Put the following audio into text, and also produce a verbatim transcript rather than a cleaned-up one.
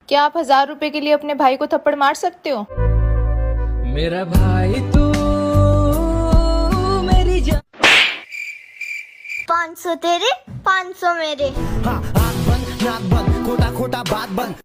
क्या आप हजार रुपए के लिए अपने भाई को थप्पड़ मार सकते हो? मेरा भाई तू मेरी जान। पाँच सौ तेरे, पाँच सौ मेरे। हाँ, आँख बंद, नाक बंद, खोटा खोटा बात बंद।